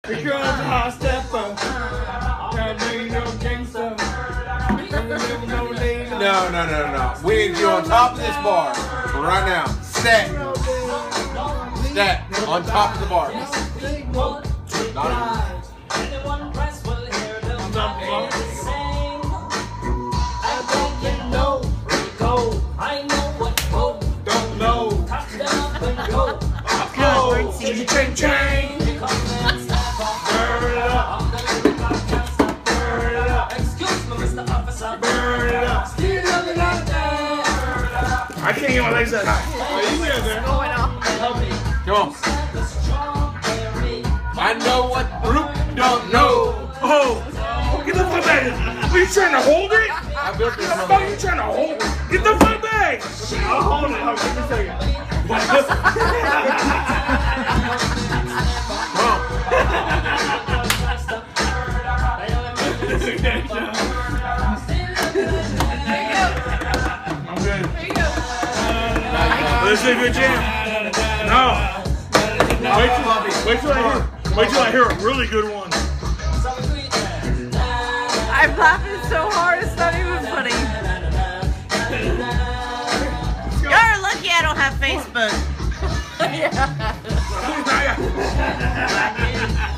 Because I stepper. No. We need you on top of this bar. Right now. Stat. On top of the bar. I can't get my legs that high. Come on. I know what Brute don't know. Oh, get the fuck back. Are you trying to hold it? I built this What the fuck are you trying to hold it? Get the fuck back. I'll hold it. Hold on, give me a second. Come on. I'm good. This is a good jam. No. Wait till I hear a really good one. I'm laughing so hard it's not even funny. You're lucky I don't have Facebook. Yeah.